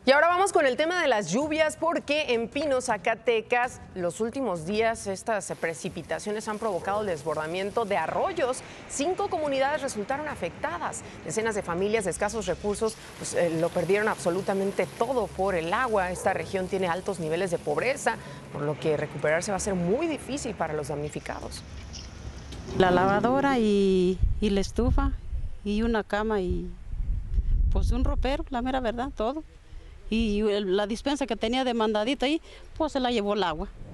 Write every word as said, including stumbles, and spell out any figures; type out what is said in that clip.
Y ahora vamos con el tema de las lluvias, porque en Pino, Zacatecas, los últimos días estas precipitaciones han provocado el desbordamiento de arroyos. Cinco comunidades resultaron afectadas. Decenas de familias de escasos recursos pues, eh, lo perdieron absolutamente todo por el agua. Esta región tiene altos niveles de pobreza, por lo que recuperarse va a ser muy difícil para los damnificados. La lavadora y, y la estufa y una cama y pues un ropero, la mera verdad, todo. Y la despensa que tenía de mandadito ahí, pues se la llevó el agua.